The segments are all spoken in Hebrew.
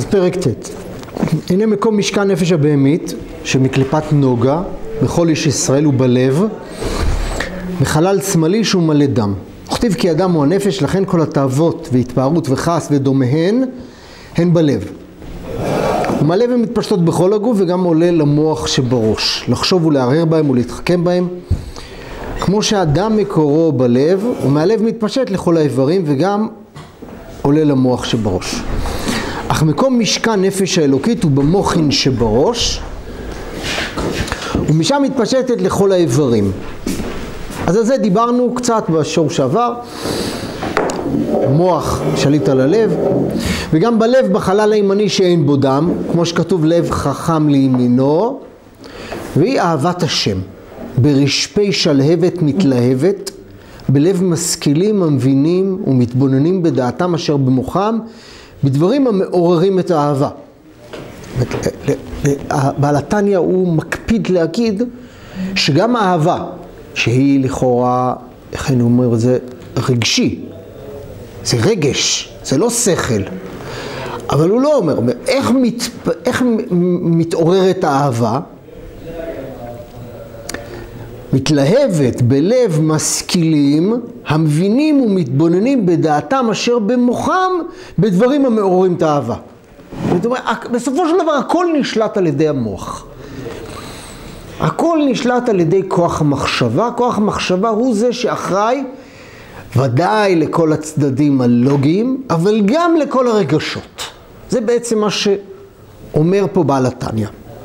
פרק ט'. הנה מקום משכן נפש הבהמית שמקליפת נוגה בכל איש ישראל ובלב, בחלל שמאלי שהוא מלא דם. וכתיב כי אדם הוא הנפש, לכן כל התאוות והתפארות וכעס ודומיהן הן בלב. הוא מלא ומתפשטות בכל הגוף וגם עולה למוח שבראש, לחשוב ולהרהר בהם ולהתחכם בהם. כמו שהדם מקורו בלב, ומהלב מתפשט לכל האיברים וגם עולה למוח שבראש. אך מקום משכן נפש האלוקית הוא במוחין שבראש, ומשם מתפשטת לכל האיברים. אז על זה דיברנו קצת בשיעור שעבר. מוח שליט על הלב, וגם בלב בחלל הימני שאין בו דם, כמו שכתוב לב חכם לימינו, והיא אהבת השם. ברשפי שלהבת מתלהבת, בלב משכילים המבינים ומתבוננים בדעתם אשר במוחם, בדברים המעוררים את האהבה. בעל התניא הוא מקפיד להגיד שגם האהבה, שהיא לכאורה, איך אני אומר, זה רגשי, זה רגש, זה לא שכל. אבל הוא לא אומר, איך מתעוררת האהבה? מתלהבת בלב משכילים, המבינים ומתבוננים בדעתם אשר במוחם, בדברים המעוררים את האהבה. זאת אומרת, בסופו של דבר הכל נשלט על ידי המוח. הכל נשלט על ידי כוח המחשבה. כוח המחשבה הוא זה שאחראי ודאי לכל הצדדים הלוגיים, אבל גם לכל הרגשות. זה בעצם מה שאומר פה בעל התניא.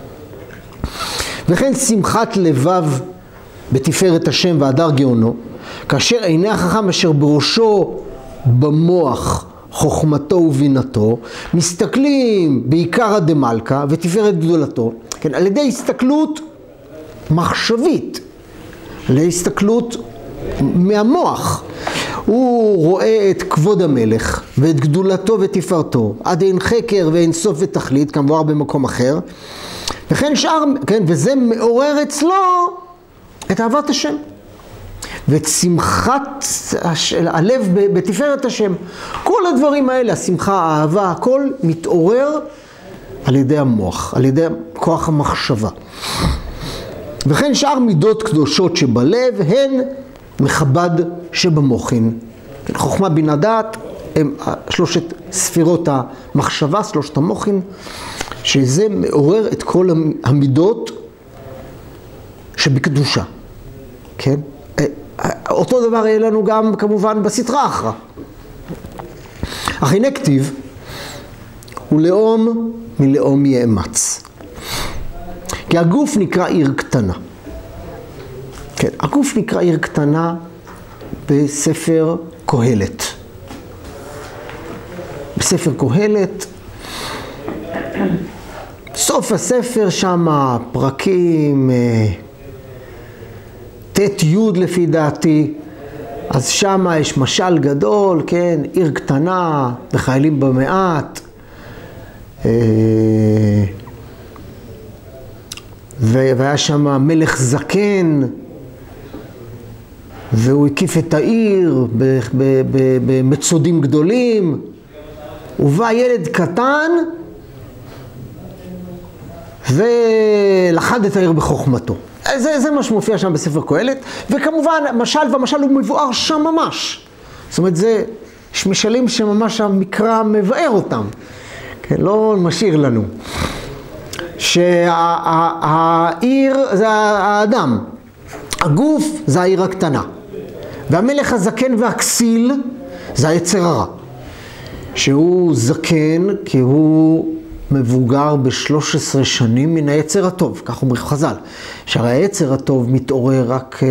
וכן שמחת לבב בתפארת השם והדר גאונו, כאשר עיני החכם אשר בראשו במוח חוכמתו ובינתו, מסתכלים בעיקר הדמלכה ותפארת גדולתו, כן, על ידי הסתכלות מחשבית, להסתכלות מהמוח. הוא רואה את כבוד המלך ואת גדולתו ותפארתו, עד אין חקר ואין סוף ותכלית, כמובן במקום אחר, וכן שאר, כן, וזה מעורר אצלו את אהבת השם ואת שמחת הלב בתפארת השם. כל הדברים האלה, השמחה, האהבה, הכל מתעורר על ידי המוח, על ידי כוח המחשבה. וכן שאר מידות קדושות שבלב הן מכבד שבמוחין. חוכמה בינה דעת הם שלושת ספירות המחשבה, שלושת המוחין, שזה מעורר את כל המידות שבקדושה. כן? אותו דבר יהיה לנו גם כמובן בסתרא אחרא. אך הנה כתיב, ולאום מלאום יאמץ. כי הגוף נקרא עיר קטנה. כן, הגוף נקרא עיר קטנה בספר קהלת. בספר קהלת, סוף הספר שם פרקים ת' י' לפי דעתי, אז שם יש משל גדול, כן, עיר קטנה וחיילים במעט, והיה שם מלך זקן, והוא הקיף את העיר במצודים גדולים, ובא ילד קטן ולכד את העיר בחוכמתו. זה מה שמופיע שם בספר קהלת, וכמובן משל והמשל הוא מבואר שם ממש. זאת אומרת, יש משלים שממש המקרא מבאר אותם, כן, לא משאיר לנו. שהעיר זה האדם, הגוף זה העיר הקטנה, והמלך הזקן והכסיל זה היצר הרע, שהוא זקן כי הוא מבוגר ב-13 שנים מן היצר הטוב, כך אומרים חז"ל, שהרי היצר הטוב מתעורר רק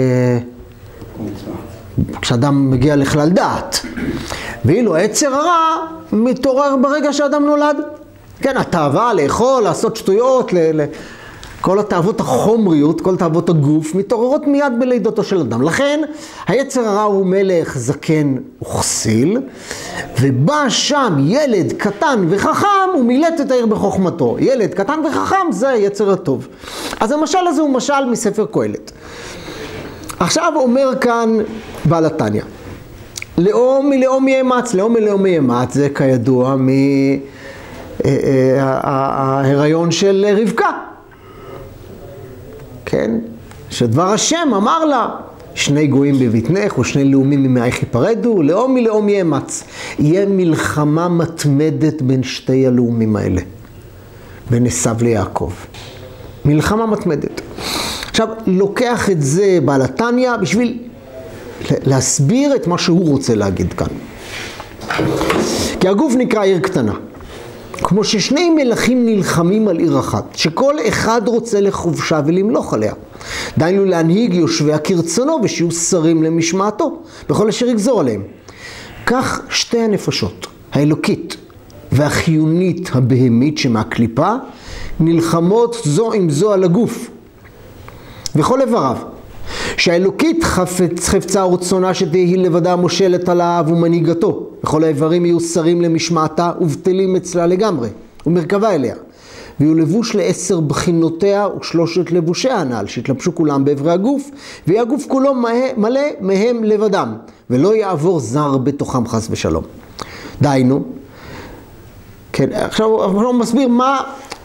כשאדם מגיע לכלל דעת, ואילו היצר הרע מתעורר ברגע שאדם נולד. כן, התאווה לאכול, לעשות שטויות, כל התאוות החומריות, כל תאוות הגוף, מתעוררות מיד בלידתו של אדם. לכן, היצר הרע הוא מלך זקן וכסיל, ובא שם ילד קטן וחכם, הוא מילט את העיר בחוכמתו. ילד קטן וחכם זה היצר הטוב. אז המשל הזה הוא משל מספר קהלת. עכשיו אומר כאן בעל התניא, לאום מלאום יאמץ, לאום מלאום יאמץ, זה כידוע ההיריון של רבקה. כן? שדבר השם אמר לה, 2 גויים בבטנך ו2 לאומים ממעייך ייפרדו, לאום מלאום יאמץ. יהיה מלחמה מתמדת בין 2 הלאומים האלה, בין עשיו ליעקב. מלחמה מתמדת. עכשיו, לוקח את זה בעל התניא בשביל להסביר את מה שהוא רוצה להגיד כאן. כי הגוף נקרא עיר קטנה. כמו ש2 מלכים נלחמים על עיר אחת, שכל אחד רוצה לחובשה ולמלוך עליה. דיינו להנהיג יושביה כרצונו ושיהיו שרים למשמעתו, בכל אשר יגזור עליהם. כך 2 הנפשות, האלוקית והחיונית הבהמית שמהקליפה, נלחמות זו עם זו על הגוף. וכל איבריו, שהאלוקית חפצה ורצונה שתהי לבדה מושלת עליו ומנהיגתו. וכל האיברים יהיו שרים למשמעתה ובטלים אצלה לגמרי, ומרכבה אליה. ויהיו לבוש ל10 בחינותיה ו3 לבושיה הנעל, שהתלבשו כולם באיברי הגוף, ויהיה הגוף כולו מלא מהם לבדם, ולא יעבור זר בתוכם חס ושלום. דיינו, כן, עכשיו הוא מסביר מה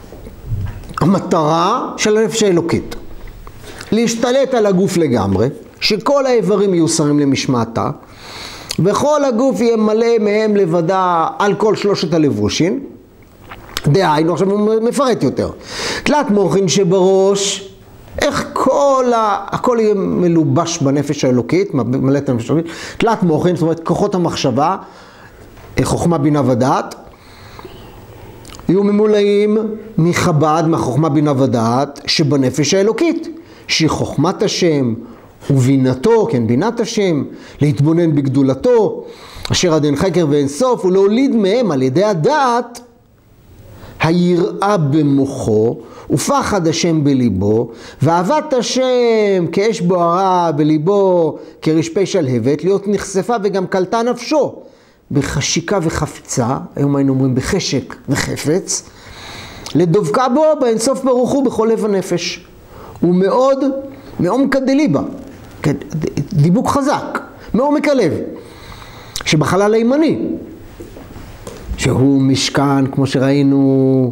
המטרה של הנפש האלוקית. להשתלט על הגוף לגמרי, שכל האיברים יהיו שרים למשמעתה, וכל הגוף יהיה מלא מהם לבדה על כל 3 הלבושים. דהיינו, עכשיו הוא מפרט יותר. תלת מוחין שבראש, איך הכל יהיה מלובש בנפש האלוקית, מלא את הנפש האלוקית. תלת מוחין, זאת אומרת, כוחות המחשבה, חוכמה בינה ודעת, יהיו ממולאים מחב"ד, מהחוכמה בינה ודעת, שבנפש האלוקית. שהיא חוכמת השם ובינתו, כן, בינת השם, להתבונן בגדולתו, אשר עד אין חקר ואין סוף, ולהוליד מהם על ידי הדעת, היראה במוחו, ופחד השם בליבו, ואהבת השם כאש בוערה בליבו, כרשפי שלהבת, להיות נחשפה וגם קלטה נפשו, בחשיקה וחפצה, היום היינו אומרים בחשק וחפץ, לדבקה בו באינסוף ברוך הוא בכל לב הנפש. הוא מאוד מעומק דליבה, דיבוק חזק, מעומק הלב, שבחלל הימני, שהוא משכן, כמו שראינו,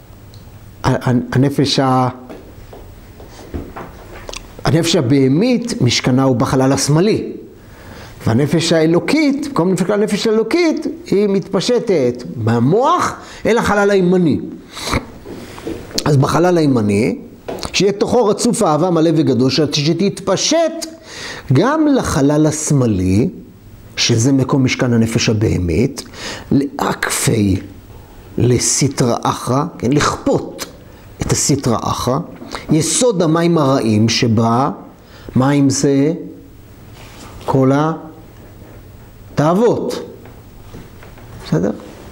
הנפש הבהמית, משכנה הוא בחלל השמאלי, והנפש האלוקית, במקום הנפש האלוקית, היא מתפשטת מהמוח אל החלל הימני. אז בחלל הימני, שיהיה תוכו רצוף אהבה מלא וגדול, שתתפשט גם לחלל השמאלי, שזה מקום משכן הנפש הבהמית, לאקפי, לסטרא אחרא, כן, לכפות את הסטרא אחרא, יסוד המים הרעים שבה, מים זה כל התאוות, בסדר?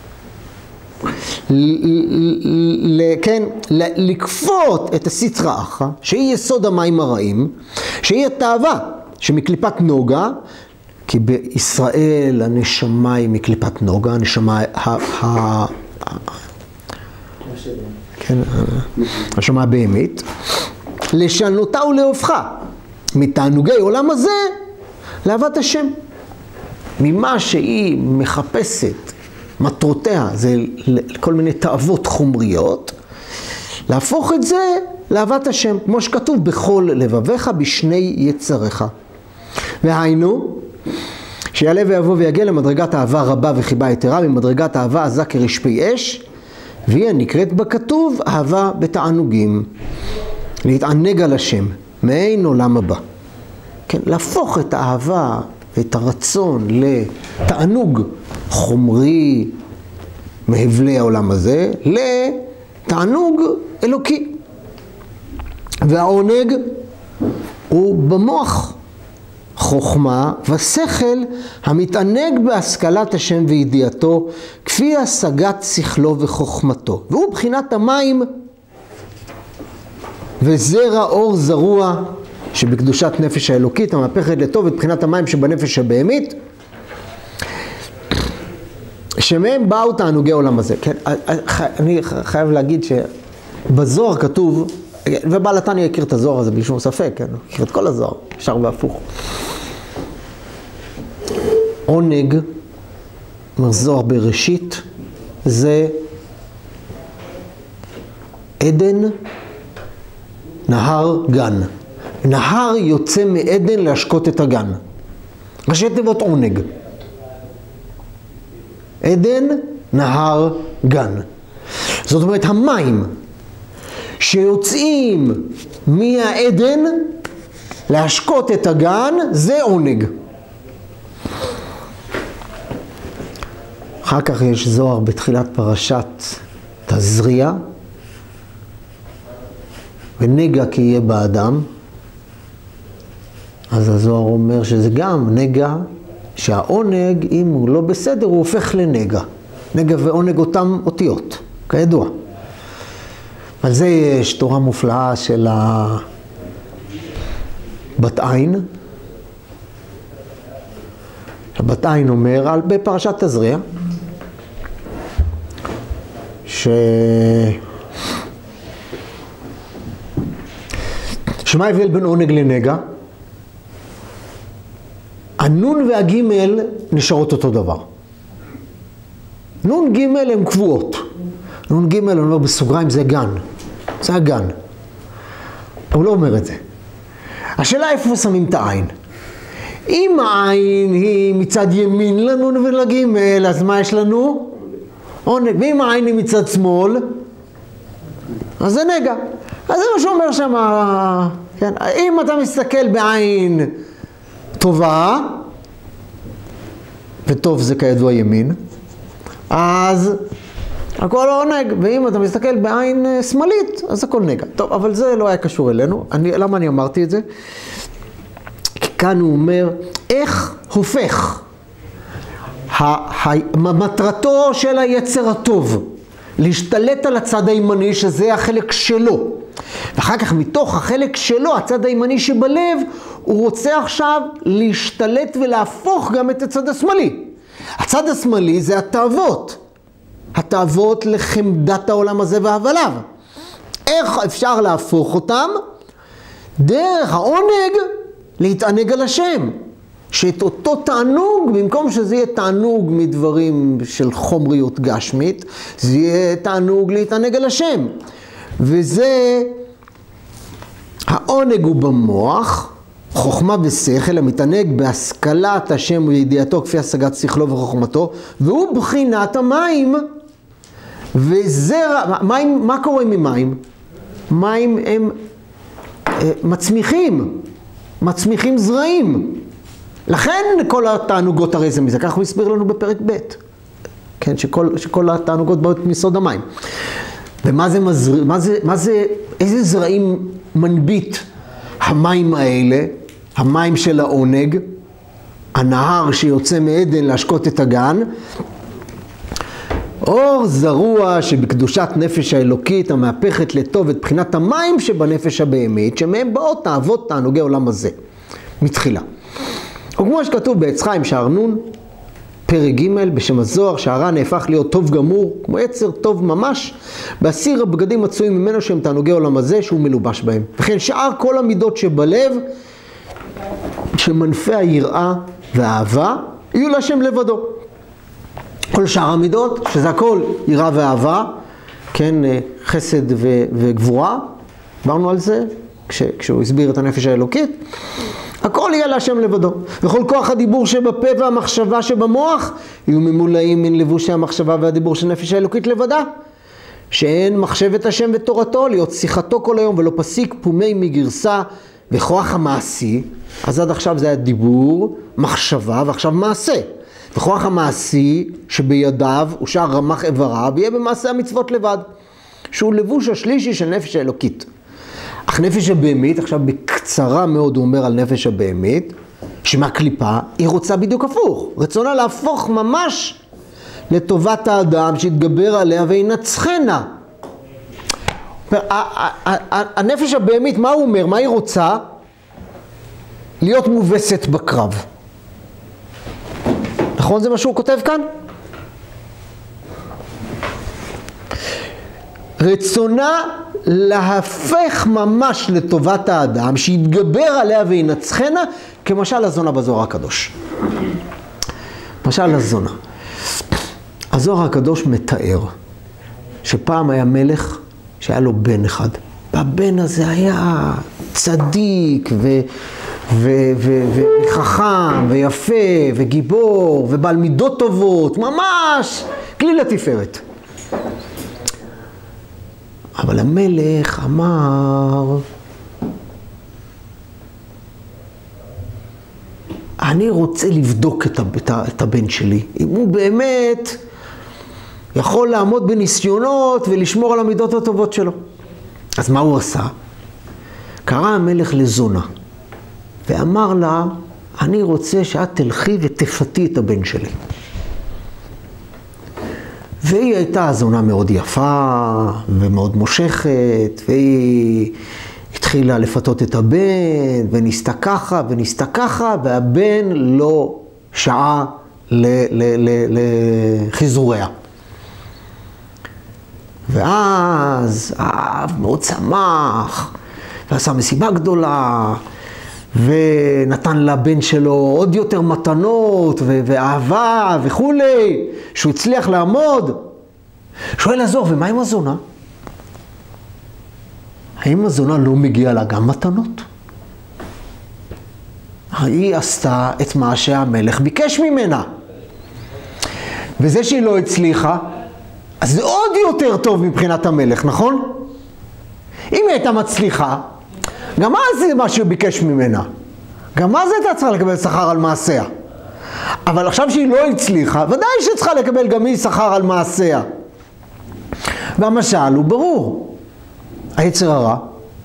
כן, לכפות את הסטרא אחרא, שהיא יסוד המים הרעים, שהיא התאווה שמקליפת נוגה, כי בישראל הנשמה היא מקליפת נוגה, הנשמה כן, הנשמה הבהמית, לשנותה ולהופכה מתענוגי עולם הזה לאהבת השם. ממה שהיא מחפשת, מטרותיה זה כל מיני תאוות חומריות, להפוך את זה לאהבת השם, כמו שכתוב בכל לבביך בשני יצריך. והיינו, שיעלה ויבוא ויגיע למדרגת אהבה רבה וחיבה יתרה, ממדרגת אהבה עזה כרשפי אש, והיא הנקראת בכתוב אהבה בתענוגים. להתענג על השם, מעין עולם הבא. כן, להפוך את האהבה ואת הרצון לתענוג חומרי מהבלי העולם הזה, לתענוג אלוקי. והעונג הוא במוח, חוכמה ושכל המתענג בהשכלת השם וידיעתו, כפי השגת שכלו וחוכמתו. והוא בחינת המים וזרע אור זרוע שבקדושת נפש האלוקית, המהפכת לטוב את בחינת המים שבנפש הבהמית, שמהם באו תענוגי עולם הזה. כן? אני חייב להגיד שבזוהר כתוב, ובעל התניא יכיר את הזוהר הזה בלי שום ספק, כן? יכיר את כל הזוהר, אפשר והפוך. עונג, אומר זוהר בראשית, זה עדן, נהר, גן. נהר יוצא מעדן להשקות את הגן. ראשי תיבות עונג. עדן, נהר, גן. זאת אומרת, המים שיוצאים מהעדן להשקות את הגן, זה עונג. אחר כך יש זוהר בתחילת פרשת תזריע, ונגע כי יהיה באדם. אז הזוהר אומר שזה גם נגע, שהעונג, אם הוא לא בסדר, הוא הופך לנגע. נגע ועונג אותם אותיות, כידוע. על זה יש תורה מופלאה של בת עין. בת עין אומר, בפרשת תזריע, שמה ההבדל בין עונג לנגע? הנון והגימל נשארות אותו דבר. נון גימל הן קבועות. נון גימל, אני אומר בסוגריים, זה גן. זה הגן. הוא לא אומר את זה. השאלה איפה שמים את העין. אם העין היא מצד ימין לנון ולגימל, אז מה יש לנו? עונג. ואם העין היא מצד שמאל, אז זה נגע. אז זה מה שאומר שם, כן? אם אתה מסתכל בעין טובה, וטוב זה כידוע ימין, אז הכל עונג, ואם אתה מסתכל בעין שמאלית, אז הכל נגע. טוב, אבל זה לא היה קשור אלינו. למה אני אמרתי את זה? כי כאן הוא אומר, איך הופך מטרתו של היצר הטוב להשתלט על הצד הימני, שזה החלק שלו. ואחר כך מתוך החלק שלו, הצד הימני שבלב, הוא רוצה עכשיו להשתלט ולהפוך גם את הצד השמאלי. הצד השמאלי זה התאוות. התאוות לחמדת העולם הזה והבליו. איך אפשר להפוך אותם? דרך העונג להתענג על השם. שאת אותו תענוג, במקום שזה יהיה תענוג מדברים של חומריות גשמית, זה יהיה תענוג להתענג על השם. וזה, העונג הוא במוח, חוכמה ושכל, המתענג בהשכלת השם וידיעתו כפי השגת שכלו וחוכמתו, והוא בחינת המים. וזה, מים, מה קורה עם מים? מים הם מצמיחים זרעים. לכן כל התענוגות הרי זה מזה, כך הוא הסביר לנו בפרק ב', כן, שכל התענוגות באות מסוד המים. ומה זה, איזה זרעים מנביט המים האלה, המים של העונג, הנהר שיוצא מעדן להשקות את הגן, אור זרוע שבקדושת נפש האלוקית המהפכת לטוב את בחינת המים שבנפש הבהמית, שמהם באות תאוות תענוגי עולם הזה, מתחילה. או כמו שכתוב בעץ חיים שער נון, פרק ג' בשם הזוהר, שהרע נהפך להיות טוב גמור, כמו יצר טוב ממש, בהסיר הבגדים מצויים ממנו שהם תענוגי עולם הזה שהוא מלובש בהם. וכן שאר כל המידות שבלב, שמנפי היראה והאהבה, יהיו להשם לבדו. כל שאר המידות, שזה הכל יראה ואהבה, כן, חסד וגבורה, דיברנו על זה, כשהוא הסביר את הנפש האלוקית, הכל יהיה להשם לבדו. וכל כוח הדיבור שבפה והמחשבה שבמוח, יהיו ממולאים מן לבושי המחשבה והדיבור של נפש האלוקית לבדה. שאין מחשבת השם ותורתו, להיות שיחתו כל היום ולא פסיק פומי מגרסה וכוח המעשי. אז עד עכשיו זה היה דיבור, מחשבה ועכשיו מעשה. וכוח המעשי שבידיו הוא שער רמח איבריו, יהיה במעשה המצוות לבד. שהוא לבוש השלישי של נפש האלוקית. אך נפש הבהמית, עכשיו בקצרה מאוד הוא אומר על נפש הבהמית, שמהקליפה היא רוצה בדיוק הפוך. רצונה להפוך ממש לטובת האדם שיתגבר עליה וינצחנה. הנפש הבהמית, מה הוא אומר? מה היא רוצה? להיות מובסת בקרב. נכון זה מה שהוא כותב כאן? רצונה להפך ממש לטובת האדם, שיתגבר עליה וינצחנה, כמשל הזונה בזוהר הקדוש. משל הזונה. הזוהר הקדוש מתאר שפעם היה מלך שהיה לו בן אחד. והבן הזה היה צדיק וחכם ויפה וגיבור ובעל מידות טובות, ממש כלי לתפארת. אבל המלך אמר, אני רוצה לבדוק את הבן שלי, אם הוא באמת יכול לעמוד בניסיונות ולשמור על המידות הטובות שלו. אז מה הוא עשה? קרא המלך לזונה ואמר לה, אני רוצה שאת תלכי ותפתי את הבן שלי. והיא הייתה זונה מאוד יפה ומאוד מושכת, והיא התחילה לפתות את הבן וניסתה ככה וניסתה ככה, והבן לא שעה לחיזוריה. ואז האב מאוד שמח ועשה מסיבה גדולה ונתן לבן שלו עוד יותר מתנות ואהבה וכולי, שהוא הצליח לעמוד. שואל הזוהר, ומה עם הזונה? האם הזונה לא מגיעה לה גם מתנות? היא עשתה את מה שהמלך ביקש ממנה. וזה שהיא לא הצליחה, אז זה עוד יותר טוב מבחינת המלך, נכון? אם היא הייתה מצליחה, גם אז זה מה שהוא ביקש ממנה. גם אז הייתה צריכה לקבל שכר על מעשיה. אבל עכשיו שהיא לא הצליחה, ודאי שצריכה לקבל גם היא שכר על מעשיה. והמשל הוא ברור. היצר הרע,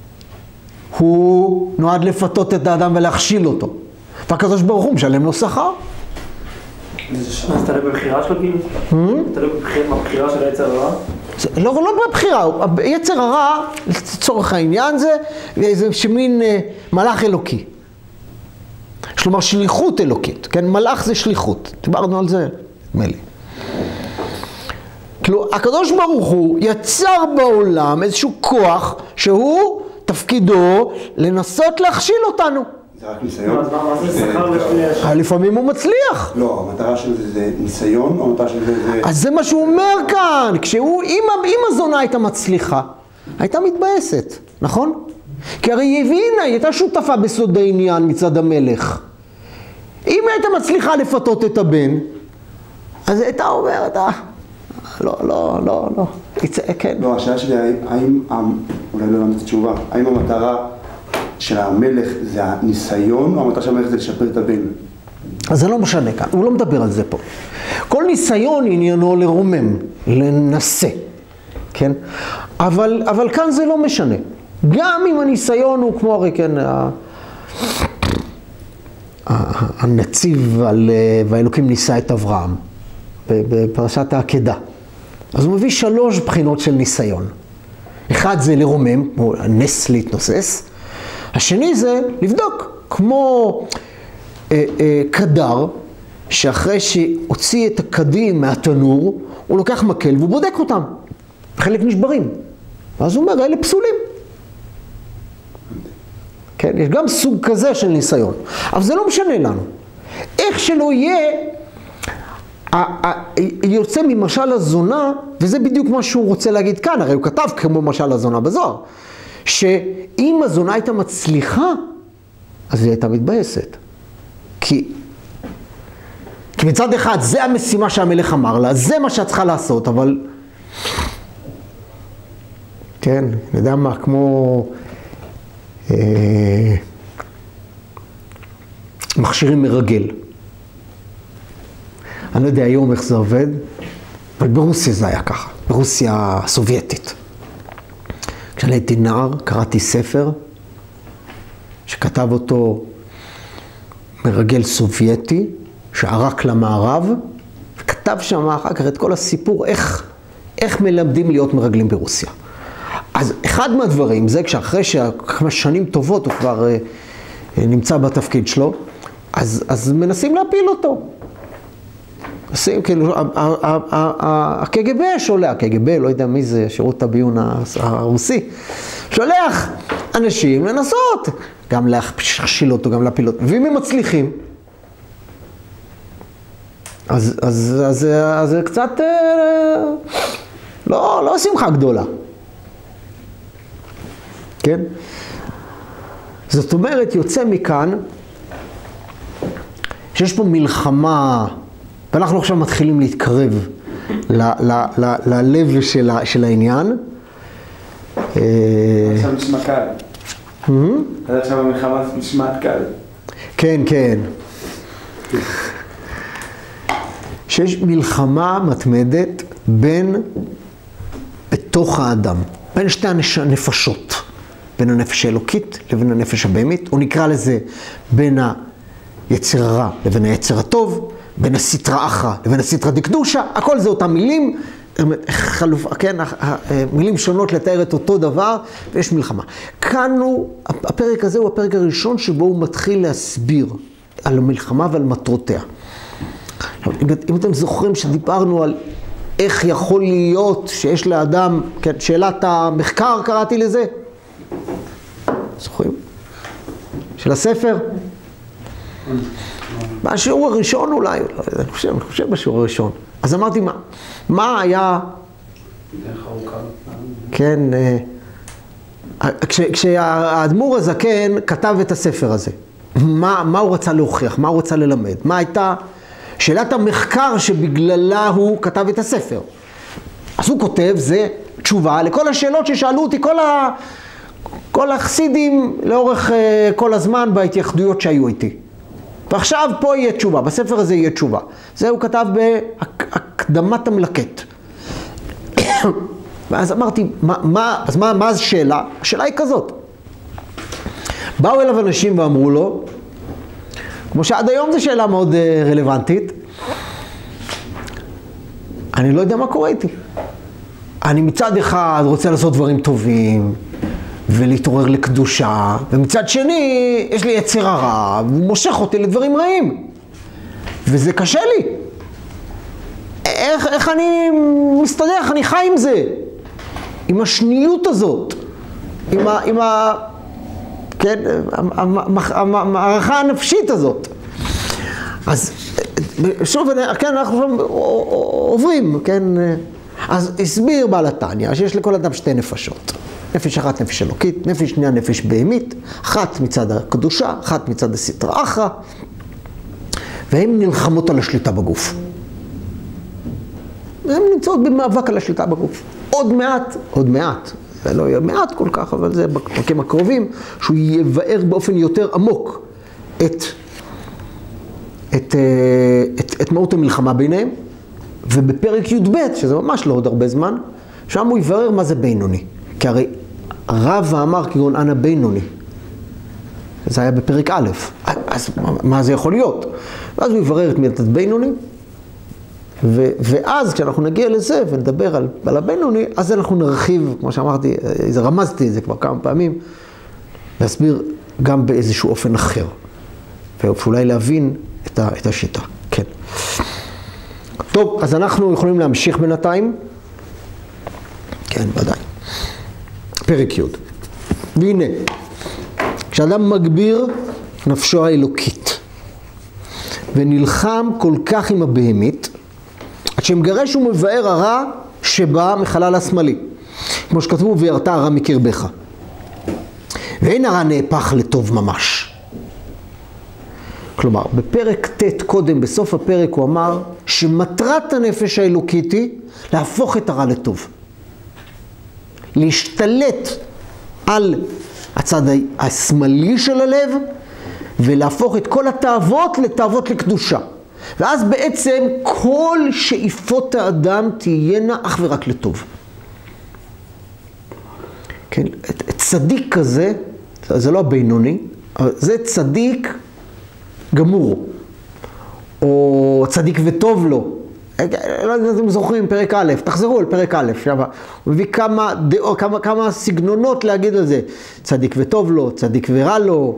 הוא נועד לפתות את האדם ולהכשיל אותו. והקדוש ברוך הוא משלם לו שכר. אז תלוי בבחירה שלו כאילו? תלוי בבחירה של היצר הרע? לא בבחירה, יצר הרע, לצורך העניין זה שמין מלאך אלוקי. כלומר שליחות אלוקית, כן? מלאך זה שליחות, דיברנו על זה, נדמה לי. כלומר, הקדוש ברוך הוא יצר בעולם איזשהו כוח שהוא תפקידו לנסות להכשיל אותנו. זה רק ניסיון? אז מה זה שכר לשני? לפעמים הוא מצליח. לא, המטרה של זה ניסיון, או המטרה של זה... אז זה מה שהוא אומר כאן, אם הזונה הייתה מצליחה, הייתה מתבאסת, נכון? כי הרי היא הבינה, היא הייתה שותפה בסוד העניין מצד המלך. אם הייתה מצליחה לפתות את הבן, אז הייתה אומרת, לא, כן. לא, השאלה שלי, האם, אולי לא למדת תשובה, האם המטרה של המלך זה הניסיון, או המטרה של המלך זה לשפר את הבן? אז זה לא משנה כאן, הוא לא מדבר על זה פה. כל ניסיון עניינו לרומם, לנסה, כן? אבל כאן זה לא משנה. גם אם הניסיון הוא כמו הרי, כן, הנציב והאלוקים ניסה את אברהם, בפרשת העקדה. אז הוא מביא 3 בחינות של ניסיון. אחד זה לרומם, כמו נס להתנוסס. השני זה לבדוק, כמו קדר, שאחרי שהוציא את הקדים מהתנור, הוא לוקח מקל והוא בודק אותם. חלק נשברים. ואז הוא אומר, אלה פסולים. כן, יש גם סוג כזה של ניסיון. אבל זה לא משנה לנו. איך שלא יהיה, יוצא ממשל הזונה, וזה בדיוק מה שהוא רוצה להגיד כאן, הרי הוא כתב כמו משל הזונה בזוהר, שאם הזונה הייתה מצליחה, אז היא הייתה מתבאסת. כי מצד אחד זה המשימה שהמלך אמר לה, זה מה שאת צריכה לעשות, אבל כן, אני יודע מה, כמו מכשירים מרגל. אני לא יודע היום איך זה עובד, אבל ברוסיה זה היה ככה, ברוסיה הסובייטית. כשאני הייתי נער, קראתי ספר שכתב אותו מרגל סובייטי שערק למערב, וכתב שם אחר כך את כל הסיפור איך מלמדים להיות מרגלים ברוסיה. אז אחד מהדברים זה כשאחרי כמה שנים טובות הוא כבר נמצא בתפקיד שלו, אז מנסים להפיל אותו. עושים כאילו, הקג"ב שולח, הקג"ב, לא יודע מי זה, שירות הביון הרוסי, שולח אנשים לנסות, גם להכשיל אותו, גם להפיל אותו, ואם הם מצליחים, אז זה קצת, לא שמחה גדולה. כן? זאת אומרת, יוצא מכאן שיש פה מלחמה, ואנחנו עכשיו מתחילים להתקרב ללב של העניין. עכשיו נשמע קל. אז עכשיו המלחמה נשמעת קל. כן, כן. שיש מלחמה מתמדת בתוך האדם, בין שתי הנפשות, בין הנפש האלוקית לבין הנפש הבהמית, או נקרא לזה בין היצר הרע לבין היצר הטוב, בין הסטרא אחרא לבין הסטרא דקדושה, הכל זה אותם מילים, כן, מילים שונות לתאר את אותו דבר, ויש מלחמה. כאן הפרק הזה הוא הפרק הראשון שבו הוא מתחיל להסביר על המלחמה ועל מטרותיה. אם אתם זוכרים שדיברנו על איך יכול להיות שיש לאדם, כן, שאלת המחקר קראתי לזה, זוכרים? של הספר? בשיעור הראשון אולי, אני חושב בשיעור הראשון. אז אמרתי, מה היה... דרך ארוכה. כן, כשהאדמו"ר הזקן כתב את הספר הזה, מה הוא רצה להוכיח, מה הוא רצה ללמד? מה הייתה שאלת המחקר שבגללה הוא כתב את הספר? אז הוא כותב, זה תשובה לכל השאלות ששאלו אותי, כל החסידים לאורך כל הזמן בהתייחדויות שהיו איתי. ועכשיו פה יהיה תשובה, בספר הזה יהיה תשובה. זה הוא כתב בהקדמת המלקט. ואז אמרתי, אז מה השאלה? השאלה היא כזאת. באו אליו אנשים ואמרו לו, כמו שעד היום זו שאלה מאוד רלוונטית, אני לא יודע מה קורה איתי. אני מצד אחד רוצה לעשות דברים טובים, ולהתעורר לקדושה, ומצד שני יש לי יצר הרע, והוא מושך אותי לדברים רעים. וזה קשה לי. איך אני מסתדר, איך אני חי עם זה? עם השניות הזאת, כן, המערכה הנפשית הזאת. אז שוב, כן, אנחנו עוברים, כן. אז הסביר בעל התניא שיש לכל אדם שתי נפשות. נפש אחת נפש אלוקית, נפש שנייה נפש בהמית, אחת מצד הקדושה, אחת מצד הסטרא אחרא, והן נלחמות על השליטה בגוף. הן נמצאות במאבק על השליטה בגוף. עוד מעט, זה לא יהיה מעט כל כך, אבל זה בפרקים הקרובים, שהוא יבאר באופן יותר עמוק את מהות המלחמה ביניהם, ובפרק י"ב, שזה ממש לא עוד הרבה זמן, שם הוא יבאר מה זה בינוני. כי הרי רבא אמר כגון אנא בינוני. זה היה בפרק א', אז מה זה יכול להיות? ואז הוא יברר את מילתת בינוני, ואז כשאנחנו נגיע לזה ונדבר על הבינוני, אז אנחנו נרחיב, כמו שאמרתי, רמזתי את זה כבר כמה פעמים, להסביר גם באיזשהו אופן אחר, ואולי להבין את השיטה. כן. טוב, אז אנחנו יכולים להמשיך בינתיים. כן, ודאי. פרק י'. והנה, כשאדם מגביר נפשו האלוקית ונלחם כל כך עם הבהמית, עד שמגרש ומבאר הרע שבא מחלל השמאלי, כמו שכתבו ויראת הרע מקרבך, ואין הרע נהפך לטוב ממש. כלומר, בפרק ט' קודם, בסוף הפרק הוא אמר שמטרת הנפש האלוקית היא להפוך את הרע לטוב. להשתלט על הצד השמאלי של הלב, ולהפוך את כל התאוות לתאוות לקדושה. ואז בעצם כל שאיפות האדם תהיינה אך ורק לטוב. כן, צדיק כזה, זה לא הבינוני, אבל זה צדיק גמור, או צדיק וטוב לו. לא יודע אם אתם זוכרים, פרק א', תחזרו על פרק א', שם הוא מביא כמה סגנונות להגיד על זה. צדיק וטוב לו, צדיק ורע לו,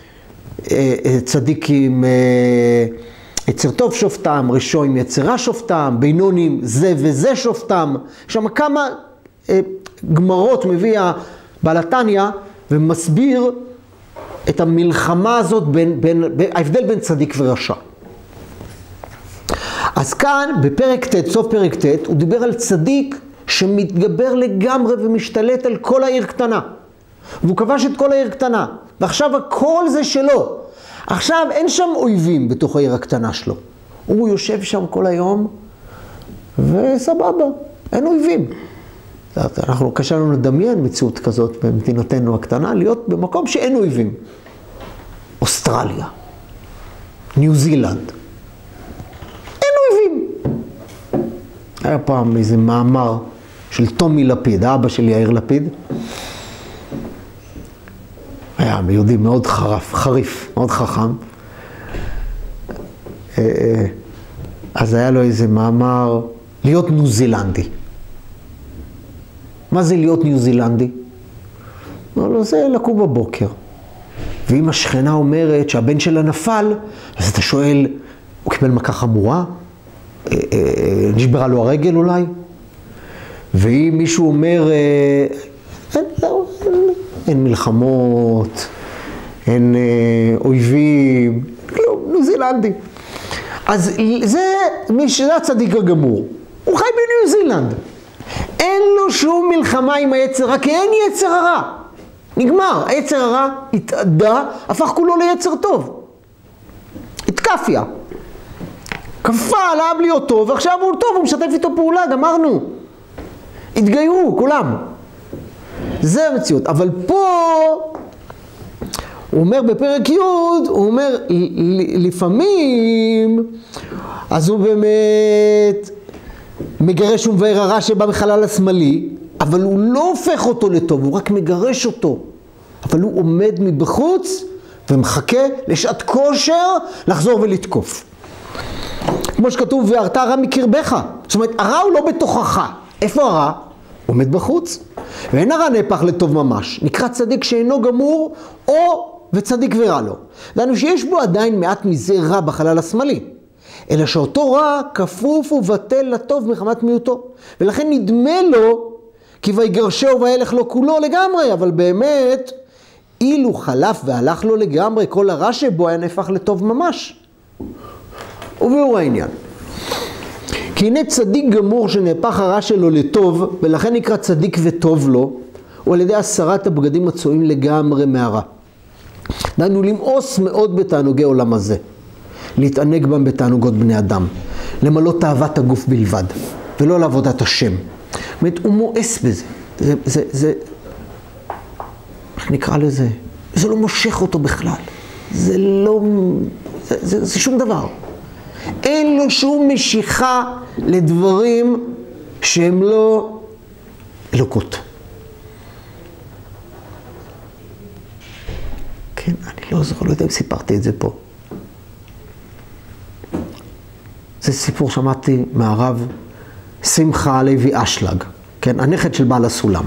צדיק עם יצר טוב שופטם, רשו עם יצר רע שופטם, בינונים זה וזה שופטם. שם כמה גמרות מביא בעל התניא ומסביר את המלחמה הזאת, ההבדל בין צדיק ורשע. אז כאן, בפרק ט', סוף פרק ט', הוא דיבר על צדיק שמתגבר לגמרי ומשתלט על כל העיר קטנה. והוא כבש את כל העיר קטנה, ועכשיו הכל זה שלו. עכשיו אין שם אויבים בתוך העיר הקטנה שלו. הוא יושב שם כל היום, וסבבה, אין אויבים. קשה לנו לדמיין מציאות כזאת במדינתנו הקטנה, להיות במקום שאין אויבים. אוסטרליה, ניו זילנד, אין אויבים. היה פעם איזה מאמר של טומי לפיד, האבא של יאיר לפיד. היה יהודי מאוד חריף, מאוד חכם. אז היה לו איזה מאמר, להיות ניו זילנדי. מה זה להיות ניו זילנדי? אמר לו, זה לקום בבוקר. ואם השכנה אומרת שהבן שלה נפל, אז אתה שואל, הוא קיבל מכה חמורה? נשברה לו הרגל אולי? ואם מישהו אומר, אין מלחמות, אין אויבים, כלום, ניו זילנדי. אז זה הצדיק הגמור. הוא חי בניו זילנד. אין לו שום מלחמה עם היצר הרע, כי אין יצר הרע. נגמר. היצר הרע התאדה, הפך כולו ליצר טוב. התקפיה. כפה עליו להיות טוב, ועכשיו הוא טוב, הוא משתף איתו פעולה, גמרנו. התגיירו, כולם. זה המציאות. אבל פה, הוא אומר בפרק י', הוא אומר, לפעמים, אז הוא באמת מגרש ומבאר הרע שבא בחלל השמאלי, אבל הוא לא הופך אותו לטוב, הוא רק מגרש אותו. אבל הוא עומד מבחוץ ומחכה לשעת כושר לחזור ולתקוף. כמו שכתוב, והרתה הרע מקרבך. זאת אומרת, הרע הוא לא בתוכך. איפה הרע? הוא עומד בחוץ. ואין הרע נהפך לטוב ממש. נקרא צדיק שאינו גמור, או וצדיק ורע לו. דענו שיש בו עדיין מעט מזה רע בחלל השמאלי. אלא שאותו רע כפוף ובטל לטוב מחמת מיעוטו. ולכן נדמה לו, כי ויגרשהו וילך לו כולו לגמרי, אבל באמת, אילו חלף והלך לו לגמרי, כל הרע שבו היה נהפך לטוב ממש. וביאור העניין. כי הנה צדיק גמור שנהפך הרע שלו לטוב, ולכן נקרא צדיק וטוב לו, הוא על ידי הסרת הבגדים הצועים לגמרי מהרע. דענו למאוס מאוד בתענוגי עולם הזה, להתענג בהם בתענוגות בני אדם, למלא תאוות הגוף בלבד, ולא לעבודת השם. זאת אומרת, הוא מואס בזה. איך נקרא לזה? זה לא מושך אותו בכלל. זה לא... זה שום דבר. אין לו שום משיכה לדברים שהם לא אלוקות. כן, אני לא זוכר, לא יודע אם סיפרתי את זה פה. זה סיפור שמעתי מהרב שמחה לוי אשלג, כן, הנכד של בעל הסולם.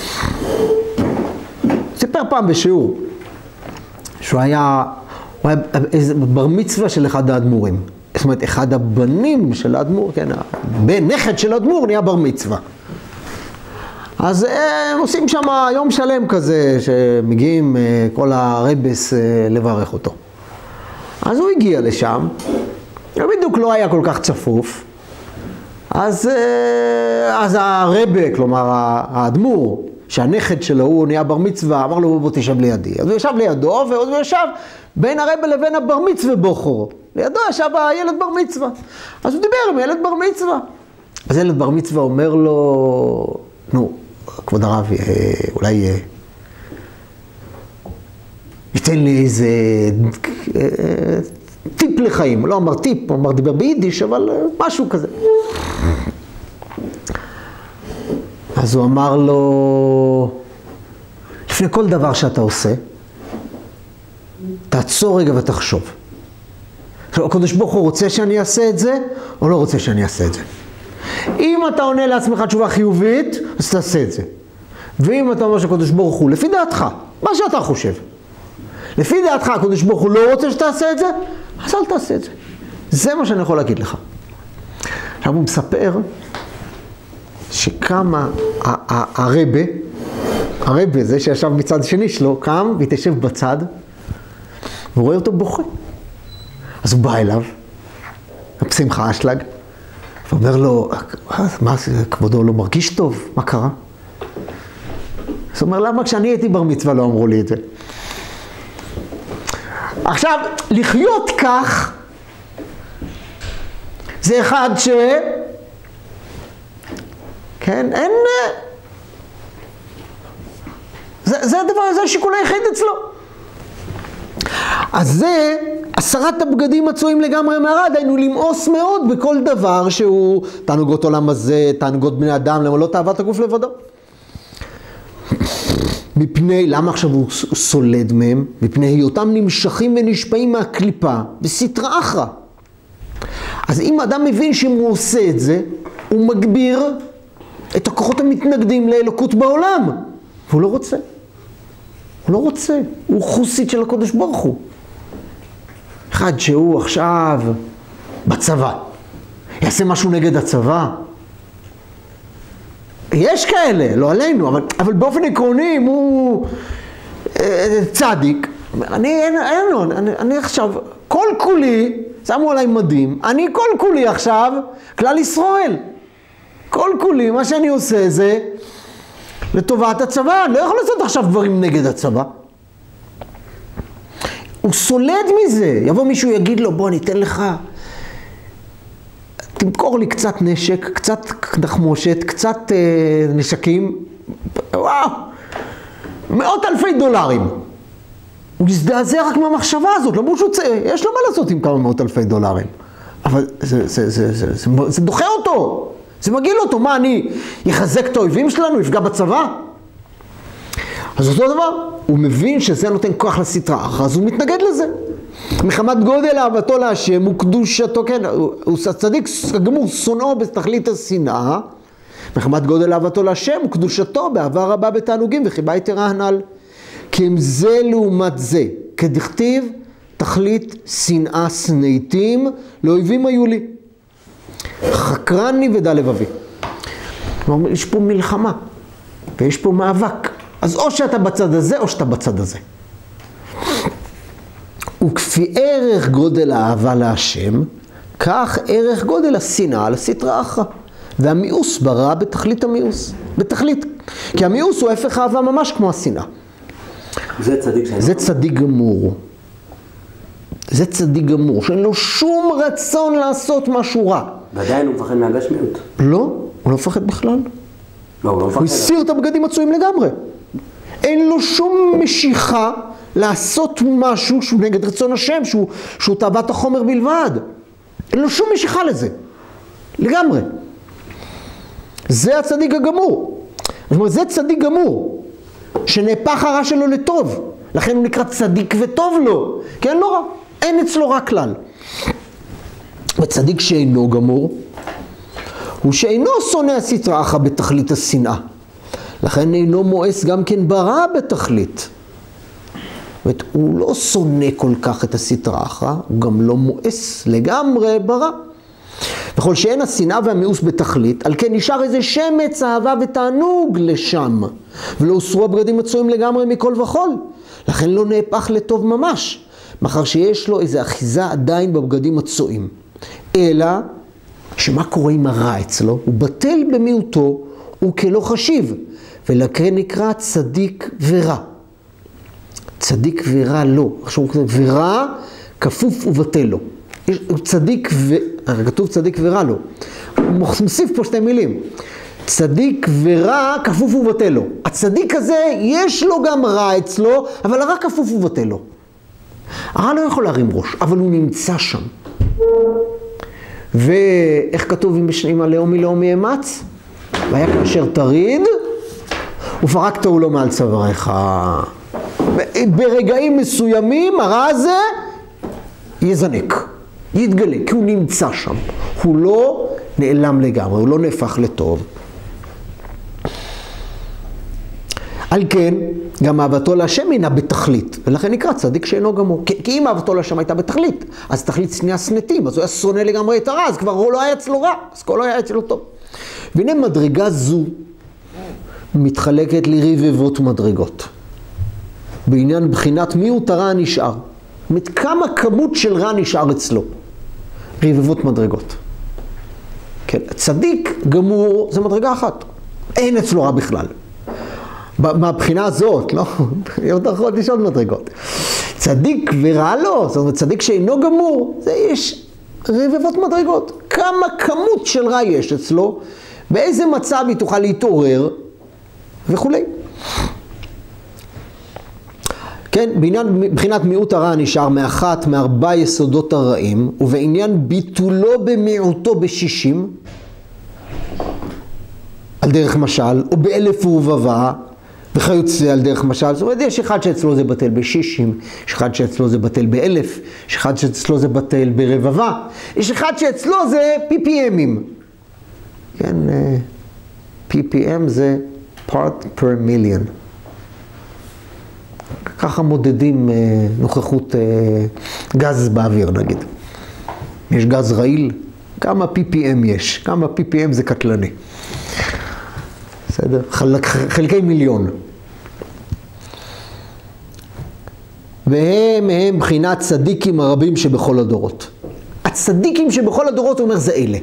סיפר פעם בשיעור, שהוא היה איזה בר מצווה של אחד האדמו"רים. זאת אומרת, אחד הבנים של האדמו"ר, כן, הבן נכד של האדמו"ר נהיה בר מצווה. אז הם עושים שם יום שלם כזה, שמגיעים כל הרבס לברך אותו. אז הוא הגיע לשם, ובדיוק לא היה כל כך צפוף. אז הרבה, כלומר האדמו"ר, שהנכד שלו הוא נהיה בר מצווה, אמר לו בוא תשב לידי. אז הוא ישב לידו, והוא ישב בין הרבה לבין הבר מצווה בוחור. לידו ישב הילד בר מצווה. אז הוא דיבר עם ילד בר מצווה. אז ילד בר מצווה אומר לו, נו, כבוד הרב, אולי ייתן לי איזה טיפ לחיים. הוא לא אמר טיפ, הוא אמר דיבר ביידיש, אבל משהו כזה. אז הוא אמר לו, לפני כל דבר שאתה עושה, תעצור רגע ותחשוב. הקדוש ברוך הוא רוצה שאני אעשה את זה, או לא רוצה שאני אעשה את זה. אם אתה עונה לעצמך תשובה חיובית, אז תעשה את זה. ואם אתה אומר שהקדוש ברוך הוא, לפי דעתך, מה שאתה חושב, לפי דעתך הקדוש ברוך הוא לא רוצה שתעשה את זה, אז אל תעשה את זה. זה מה שאני יכול להגיד לך. עכשיו הוא מספר שכמה הרבה זה שישב מצד שני שלו, קם והתיישב בצד, והוא רואה אותו בוכה. אז הוא בא אליו, שמחה אשלג, ואומר לו, מה זה, כבודו לא מרגיש טוב? מה קרה? זאת אומרת, למה כשאני הייתי בר מצווה לא אמרו לי את זה? עכשיו, לחיות כך, זה אחד כן, אין... זה הדבר, זה השיקול היחיד אצלו. אז זה, הסרת הבגדים מצויים לגמרי מהרע, דיינו למאוס מאוד בכל דבר שהוא תענוגות עולם הזה, תענוגות בני אדם, למה לא תאוות הגוף לבדו. מפני, למה עכשיו הוא סולד מהם? מפני היותם נמשכים ונשפעים מהקליפה, בסתרא אחרא. אז אם האדם מבין שאם הוא עושה את זה, הוא מגביר את הכוחות המתנגדים לאלוקות בעולם. והוא לא רוצה. הוא לא רוצה. הוא חוסית של הקודש ברוך הוא. אחד שהוא עכשיו בצבא. יעשה משהו נגד הצבא. יש כאלה, לא עלינו, אבל באופן עקרוני, אם הוא צדיק, אני עכשיו, כל כולי, שמו עליי מדים, אני כל כולי עכשיו, כלל ישראל. כל כולי, מה שאני עושה זה לטובת הצבא, אני לא יכול לעשות עכשיו דברים נגד הצבא. הוא סולד מזה, יבוא מישהו יגיד לו, בוא ניתן לך, תמכור לי קצת נשק, קצת נחמושת, קצת נשקים, וואו, מאות אלפי דולרים. הוא יזדעזע רק מהמחשבה הזאת, למרות שהוא יש לו מה לעשות עם כמה מאות אלפי דולרים. אבל זה דוחה אותו, זה מגעיל אותו, מה אני יחזק את האויבים שלנו, יפגע בצבא? אז אותו דבר, הוא מבין שזה נותן כוח לסתרא אחרא, אז הוא מתנגד לזה. מחמת גודל אהבתו להשם וקדושתו, כן, הוא צדיק גמור, שונאו בתכלית השנאה, מחמת גודל אהבתו להשם וקדושתו באהבה רבה בתענוגים וחיבה יתרה הנ"ל. כי אם זה לעומת זה, כדכתיב תכלית שנאה שנאתים, לאויבים היו לי. חקרני ודע לבבי. כלומר, יש פה מלחמה, ויש פה מאבק. אז או שאתה בצד הזה, או שאתה בצד הזה. וכפי ערך גודל האהבה להשם, כך ערך גודל השנאה לסתרא אחרא. והמיאוס ברא בתכלית המיאוס. בתכלית. כי המיאוס הוא הפך אהבה ממש כמו השנאה. זה צדיק שאין לו? זה צדיק גמור. זה צדיק גמור, שאין לו שום רצון לעשות משהו רע. ועדיין הוא מפחד מהגשמיות. לא, הוא לא מפחד בכלל. לא, הוא לא מפחד. הוא הסיר את הבגדים מצויים לגמרי. אין לו שום משיכה לעשות משהו שהוא נגד רצון השם, שהוא תאוות החומר בלבד. אין לו שום משיכה לזה. לגמרי. זה הצדיק הגמור. זאת אומרת, זה צדיק גמור, שנהפך הרע שלו לטוב. לכן הוא נקרא צדיק וטוב לו. כי אין לו רע. אין אצלו רע כלל. וצדיק שאינו גמור, הוא שאינו שונא הסתרא אחרא בתכלית השנאה. לכן אינו מואס גם כן ברע בתכלית. זאת אומרת, הוא לא שונא כל כך את הסתרא אחרא, הוא גם לא מואס לגמרי ברע. וכל שאין השנאה והמיאוס בתכלית, על כן נשאר איזה שמץ אהבה ותענוג לשם, ולא הוסרו הבגדים מצויים לגמרי מכל וכל. לכן לא נהפך לטוב ממש, מאחר שיש לו איזה אחיזה עדיין בבגדים מצויים. אלא שמה קורה עם הרע אצלו? הוא בטל במיעוטו, הוא כלא חשיב, ולכן נקרא צדיק ורע. צדיק ורע לא. עכשיו הוא כתוב ורע כפוף ובטל לו. צדיק כתוב צדיק ורע לו. הוא מוסיף פה שתי מילים. צדיק ורע כפוף ובטל לו. הצדיק הזה יש לו גם רע אצלו, אבל הרע כפוף ובטל לו. הרע לא יכול להרים ראש, אבל הוא נמצא שם. ואיך כתוב עם הלאומי לאומי אמץ? והיה כאשר תריד, ופרקתו לו מעל צווארך. ברגעים מסוימים הרע הזה יזנק, יתגלה, כי הוא נמצא שם. הוא לא נעלם לגמרי, הוא לא נהפך לטוב. על כן, גם אהבתו להשם אינה בתכלית, ולכן נקרא צדיק שאינו גמור. כי אם אהבתו להשם הייתה בתכלית, אז תכלית שנאה שנאתים, אז הוא היה שונא לגמרי את הרע, אז כבר הוא לא היה אצלו רע, אז כל לא היה אצלו טוב. והנה מדרגה זו מתחלקת לרבבות מדרגות. בעניין בחינת מיעוט הרע נשאר. זאת אומרת, כמה כמות של רע נשאר אצלו? רבבות מדרגות. כן, צדיק גמור זה מדרגה אחת. אין אצלו רע בכלל. מהבחינה הזאת, לא? יש עוד מדרגות. צדיק ורע לו, זאת אומרת, צדיק שאינו גמור, זה יש רבבות מדרגות. כמה כמות של רע יש אצלו, באיזה מצב היא תוכל להתעורר, וכולי. כן, מבחינת מיעוט הרע נשאר מאחת מארבע יסודות הרעים, ובעניין ביטולו במיעוטו ב60, על דרך משל, או באלף ורבבה, וכיוצא על דרך משל. זאת אומרת, יש אחד שאצלו זה בטל ב60, יש אחד שאצלו זה בטל ב1000, יש אחד שאצלו זה בטל ברבבה, יש אחד שאצלו זה PPM'ים. כן, PPM זה part per million. ככה מודדים נוכחות גז באוויר, נגיד. יש גז רעיל, כמה PPM יש, כמה PPM זה קטלני. בסדר? חלקי מיליון. והם בחינת צדיקים הרבים שבכל הדורות. הצדיקים שבכל הדורות, הוא אומר, זה אלה.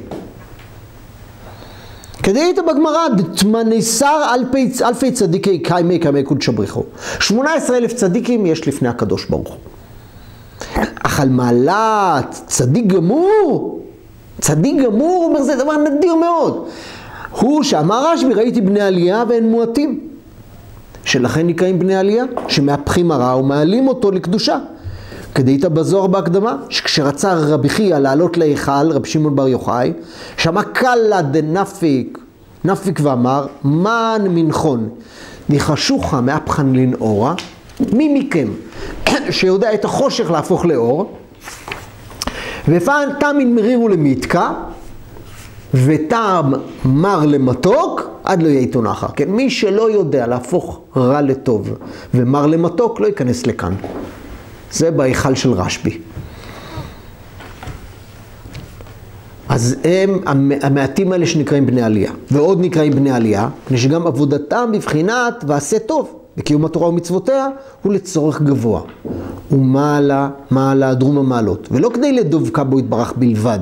כדאית בגמרא, דתמנסר אלפי צדיקי קיימי קודש בריחו. 18,000 צדיקים יש לפני הקדוש ברוך הוא. אך על מעלת צדיק גמור, הוא אומר, זה דבר נדיר מאוד. הוא שאמר רשב"י, ראיתי בני עלייה ואין מועטים. שלכן נקראים בני עלייה, שמהפכים הרע ומעלים אותו לקדושה. כדאית בזוהר בהקדמה, שכשרצה רבי חייא לעלות להיכל, רבי שמעון בר יוחאי, שמה קלה דנפיק ואמר, מן מנחון, ניחשוכה מהפכן לנאורה, מי מכם שיודע את החושך להפוך לאור, ופעם תמין מרירו למיתקה, וטעם מר למתוק, עד לא יהיה איתו נחר. כן, מי שלא יודע להפוך רע לטוב ומר למתוק, לא ייכנס לכאן. זה בהיכל של רשב"י. אז הם המעטים האלה שנקראים בני עלייה, ועוד נקראים בני עלייה, מפני שגם עבודתם בבחינת ועשה טוב, בקיום התורה ומצוותיה, הוא לצורך גבוה. ומעלה דרום המעלות, ולא כדי לדבקה בו יתברך בלבד.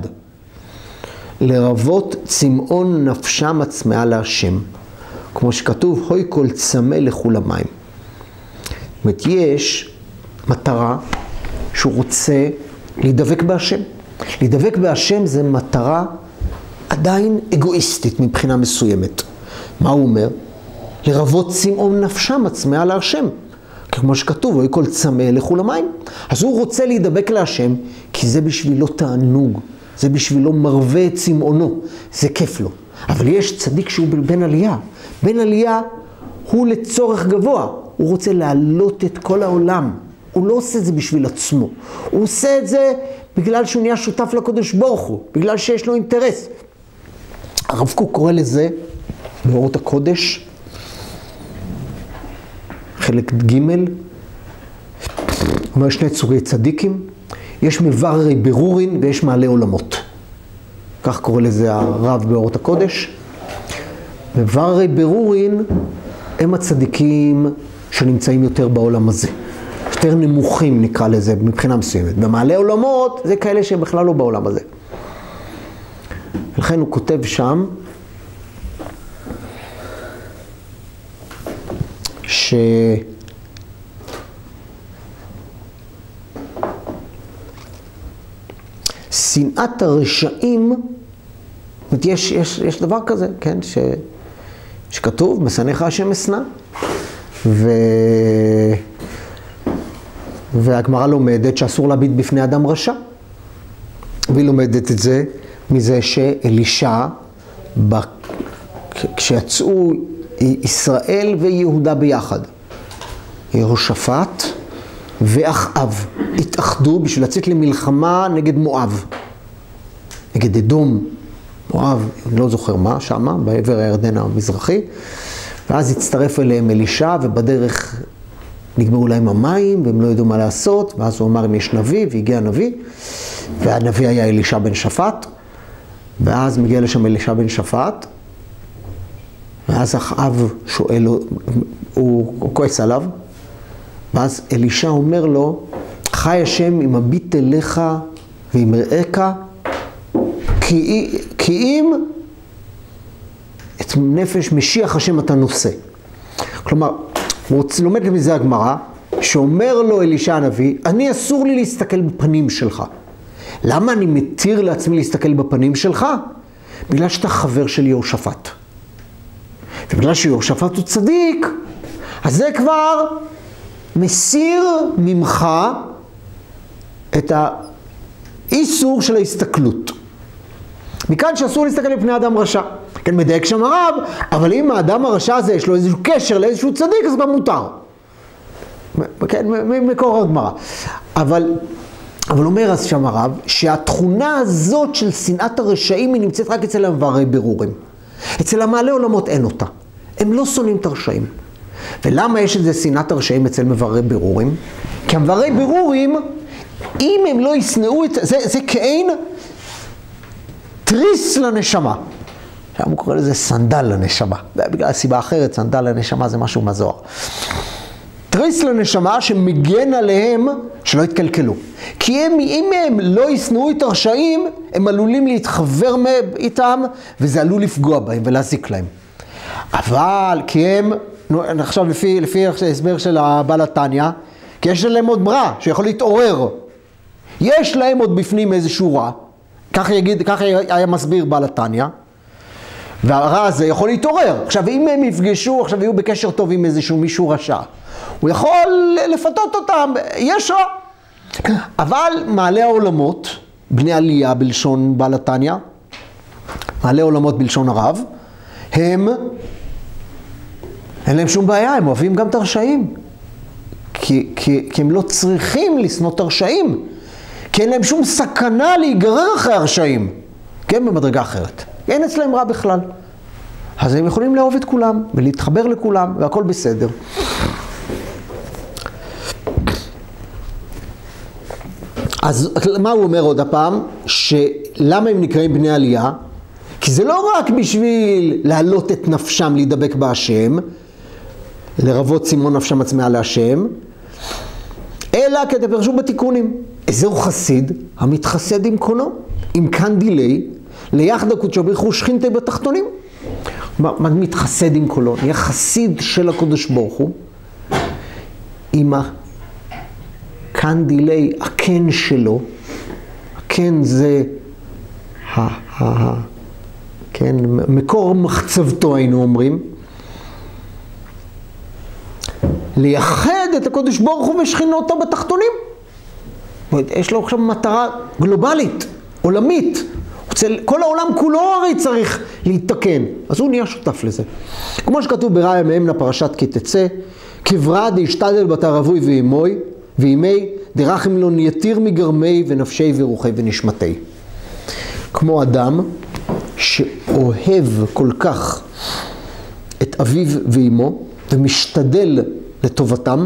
לרבות צמאון נפשם הצמאה להשם, כמו שכתוב, הוי כל צמא לכו למים. זאת אומרת, יש מטרה שהוא רוצה להידבק בהשם. להידבק בהשם זה מטרה עדיין אגואיסטית מבחינה מסוימת. מה הוא אומר? לרבות צמאון נפשם הצמאה להשם. כמו שכתוב, הוי כל צמא לכו למים. אז הוא רוצה להידבק להשם, כי זה בשבילו תענוג. זה בשבילו מרווה את צמאונו, זה כיף לו. אבל יש צדיק שהוא בן עלייה. בן עלייה הוא לצורך גבוה, הוא רוצה להעלות את כל העולם. הוא לא עושה את זה בשביל עצמו, הוא עושה את זה בגלל שהוא נהיה שותף לקדוש ברוך הוא, בגלל שיש לו אינטרס. הרב קוק קורא לזה באורות הקודש, חלק ג', אומר שני צורי צדיקים, יש מבררי ברורין ויש מעלה עולמות. כך קורא לזה הרב באורות הקודש. מבררי ברורין הם הצדיקים שנמצאים יותר בעולם הזה. יותר נמוכים נקרא לזה מבחינה מסוימת. במעלה עולמות זה כאלה שהם בכלל לא בעולם הזה. לכן הוא כותב שם שנאת הרשעים, יש דבר כזה, כן, שכתוב, משנאיך השם אשנא, והגמרא לומדת שאסור להביט בפני אדם רשע. והיא לומדת את זה מזה שאלישע, כשיצאו ישראל ויהודה ביחד, יהושפט ואחאב התאחדו בשביל לצאת למלחמה נגד מואב, נגד אדום, מואב, אני לא זוכר מה, שמה, בעבר הירדן המזרחי, ואז הצטרף אליהם אלישע, ובדרך נגמרו להם המים, והם לא ידעו מה לעשות, ואז הוא אמר אם יש נביא, והגיע הנביא, והנביא היה אלישע בן שפט, ואז מגיע לשם אלישע בן שפט, ואז אחאב שואל, הוא כועס עליו, ואז אלישע אומר לו, חי השם אם אביט אליך ואם אראך, כי אם את נפש משיח השם אתה נושא. כלומר, הוא לומד מזה הגמרא, שאומר לו אלישע הנביא, אני אסור לי להסתכל בפנים שלך. למה אני מתיר לעצמי להסתכל בפנים שלך? בגלל שאתה חבר של יהושפט. ובגלל שיהושפט הוא צדיק, אז זה כבר מסיר ממך את האיסור של ההסתכלות. מכאן שאסור להסתכל בפני האדם רשע. כן, מדייק שם הרב, אבל אם האדם הרשע הזה יש לו איזשהו קשר לאיזשהו צדיק, אז גם מותר. כן, מקור הגמרא. אבל אומר אז שם הרב, שהתכונה הזאת של שנאת הרשעים היא נמצאת רק אצל המבארי בירורים. אצל המעלה עולמות אין אותה. הם לא שונאים את הרשעים. ולמה יש את זה שנאת הרשעים אצל מבארי בירורים? כי המבארי בירורים, אם הם לא ישנאו את זה כאין תריס לנשמה. שם הוא קורא לזה סנדל לנשמה. בגלל הסיבה אחרת, סנדל לנשמה זה משהו מזוהר. תריס לנשמה שמגן עליהם שלא יתקלקלו. כי אם הם לא ישנאו את הרשעים, הם עלולים להתחבר איתם, וזה עלול לפגוע בהם ולהזיק להם. אבל כי הם, עכשיו לפי ההסבר של הבעל התניא, כי יש להם עוד ברע שיכול להתעורר. יש להם עוד בפנים איזשהו רע, כך היה מסביר בעל התניא, והרע הזה יכול להתעורר. עכשיו אם הם יפגשו, עכשיו יהיו בקשר טוב עם איזשהו מישהו רשע, הוא יכול לפתות אותם, יש רע. אבל מעלה העולמות, בני עלייה בלשון בעל התניא, מעלה העולמות בלשון הרב, אין להם שום בעיה, הם אוהבים גם את הרשעים. כי הם לא צריכים לשנוא את הרשעים. כי אין להם שום סכנה להיגרר אחרי הרשעים. כן, במדרגה אחרת. אין אצלהם רע בכלל. אז הם יכולים לאהוב את כולם, ולהתחבר לכולם, והכל בסדר. אז מה הוא אומר עוד הפעם? שלמה הם נקראים בני עלייה? כי זה לא רק בשביל להעלות את נפשם, להידבק בהשם, לרבות סימון נפשם עצמאה להשם, אלא כדי פרשו בתיקונים. איזהו חסיד? המתחסד עם קונו, עם קנדילי, ליחד הקודשו בריך הוא שכינתי בתחתונים. מה מתחסד עם קולו? נהיה חסיד של הקודש ברוך הוא, עם הקנדילי, הקן שלו. הקן זה כן, מקור מחצבתו היינו אומרים. לייחד את הקודש ברוך הוא ושכינותו בתחתונים. יש לו עכשיו מטרה גלובלית, עולמית. כל העולם כולו הרי צריך להתתקן. אז הוא נהיה שותף לזה. כמו שכתוב בראיה מאמנה פרשת כי תצא, כברה דהשתדל בתערבוי ואימי דרחם לו נייתיר מגרמי ונפשי ורוחי ונשמתי. כמו אדם שאוהב כל כך את אביו ואימו ומשתדל לטובתם,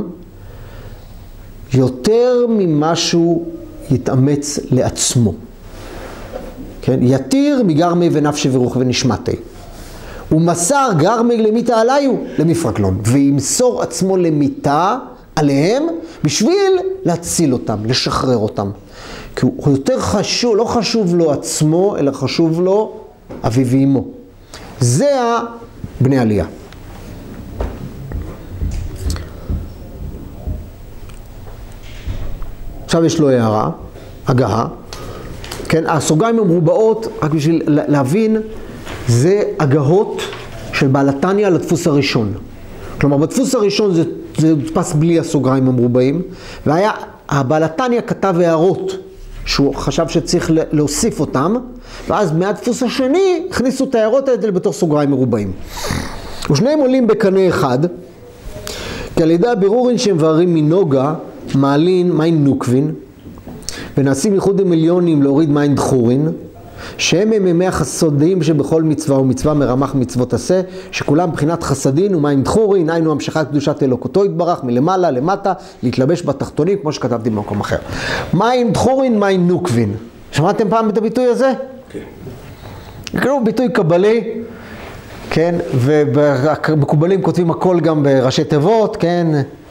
יותר ממשהו יתאמץ לעצמו. כן? יתיר מגרמי ונפשי ורוחי ונשמתי. ומסר גרמי למיתה עליו למפרקלון, וימסור עצמו למיתה עליהם בשביל להציל אותם, לשחרר אותם. כי הוא יותר חשוב, לא חשוב לו עצמו, אלא חשוב לו אביו ואימו. זה בני עלייה. עכשיו יש לו הערה, הגהה. כן, הסוגריים המרובעות, רק בשביל להבין, זה הגהות של בעל התניא לדפוס הראשון. כלומר, בדפוס הראשון זה הודפס בלי הסוגריים המרובעים, והיה, הבעל התניא כתב הערות, שהוא חשב שצריך להוסיף אותם, ואז מהדפוס השני הכניסו את ההערות האלה בתוך סוגריים מרובעים. ושניהם עולים בקנה אחד, כי על ידי הבירורין שהם מבארים מנוגה, מעלין מים נוקבין, ונעשים ייחוד מיליונים להוריד מים דחורין, שהם ימי החסדים שבכל מצווה ומצווה מרמח מצוות עשה, שכולם בחינת חסדין ומים דחורין, היינו המשכת קדושת אלוקותו יתברך מלמעלה למטה, להתלבש בתחתונים, כמו שכתבתי במקום אחר. מים דחורין, מים נוקבין. שמעתם פעם את הביטוי הזה? כן. יקראו ביטוי קבלי, כן, ובמקובלים כותבים הכל גם בראשי תיבות, כן,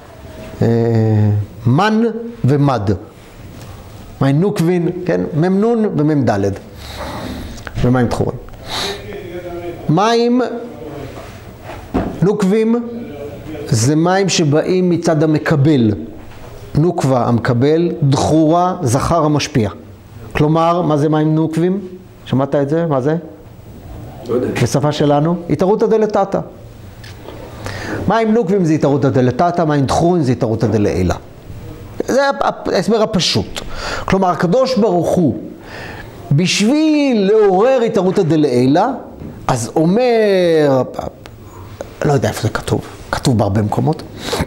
מן ומד. מים נוקבין, כן, ממנון וממדלד. ומים דחורים. מים נוקבים זה מים שבאים מצד המקבל. נוקבה המקבל, דחורה זכר המשפיע. כלומר, מה זה מים נוקבים? שמעת את זה? מה זה? לא יודע. בשפה שלנו? התערותא דלתתא. מים נוקבים זה התערותא דלתתא, מים דחורים זה התערותא דלעילא. זה ההסבר הפשוט. כלומר, הקדוש ברוך הוא, בשביל לעורר התערותא דלעילא, אז אומר, לא יודע איפה זה כתוב, כתוב בהרבה מקומות,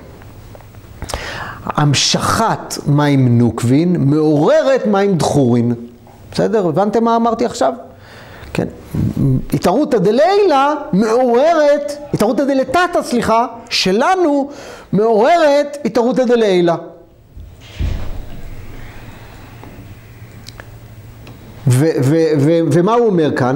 המשכת מים נוקבין מעוררת מים דחורין. בסדר? הבנתם מה אמרתי עכשיו? כן. התערותא דלעילא מעוררת, התערותא דלתתא, סליחה, שלנו מעוררת התערותא דלעילא. ומה הוא אומר כאן?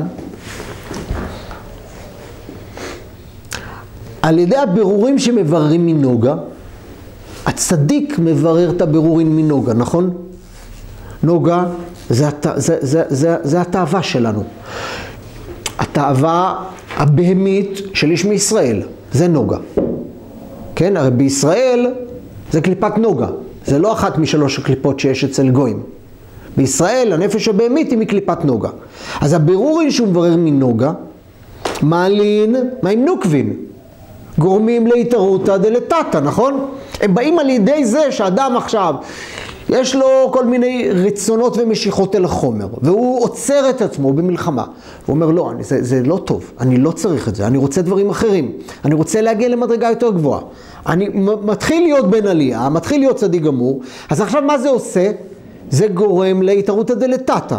על ידי הבירורים שמבררים מנוגה, הצדיק מברר את הבירורים מנוגה, נכון? נוגה זה התאווה שלנו. התאווה הבהמית של איש מישראל, זה נוגה. כן? הרי בישראל זה קליפת נוגה. זה לא אחת משלוש הקליפות שיש אצל גויים. בישראל הנפש הבהמית היא מקליפת נוגה. אז הבירורים שהוא מברר מנוגה, מעלין מים נוקבין. גורמים להתערותא דלתתא, נכון? הם באים על ידי זה שאדם עכשיו, יש לו כל מיני רצונות ומשיכות אל החומר, והוא עוצר את עצמו במלחמה. הוא אומר, לא, זה לא טוב, אני לא צריך את זה, אני רוצה דברים אחרים. אני רוצה להגיע למדרגה יותר גבוהה. אני מתחיל להיות בן עלייה, מתחיל להיות צדיק גמור, אז עכשיו מה זה עושה? זה גורם להתערותא דלתתא.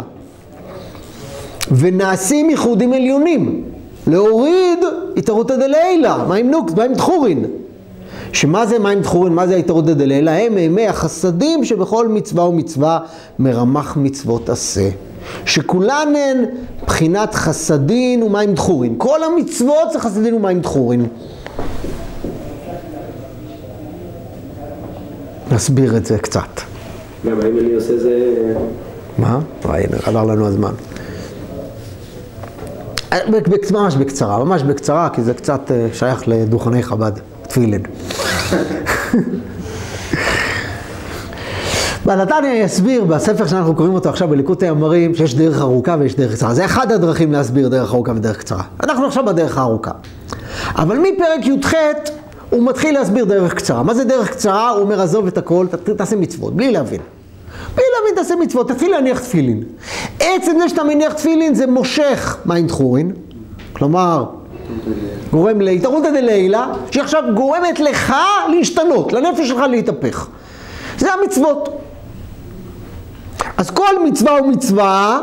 ונעשים ייחודים עליונים. להוריד התערותא דלעילא, מים דחורין. שמה זה מים דחורין? מה זה התערותא דלעילא? הם ימי החסדים שבכל מצווה ומצווה מרמ"ח מצוות עשה. שכולן הן בחינת חסדין ומים דחורין. כל המצוות זה חסדין ומים דחורין. נסביר את זה קצת. מה, אם אני עושה זה... מה? הנה, עבר לנו הזמן. ממש בקצרה, כי זה קצת שייך לדוכני חב"ד, תפילין. בנתניה יסביר בספר שאנחנו קוראים אותו עכשיו בליקוטי אמרים שיש דרך ארוכה ויש דרך קצרה. זה אחד הדרכים להסביר דרך ארוכה ודרך קצרה. אנחנו עכשיו בדרך הארוכה. אבל מפרק י"ח הוא מתחיל להסביר דרך קצרה. מה זה דרך קצרה? הוא אומר עזוב את הכל, תעשה מצוות, בלי להבין. בלי להבין תעשה מצוות, תתחיל להניח תפילין. עצם זה שאתה מניח תפילין זה מושך מים דחורין. כלומר, גורם להתערותא דלעילא, שעכשיו גורמת לך להשתנות, לנפש שלך להתהפך. זה המצוות. אז כל מצווה ומצווה,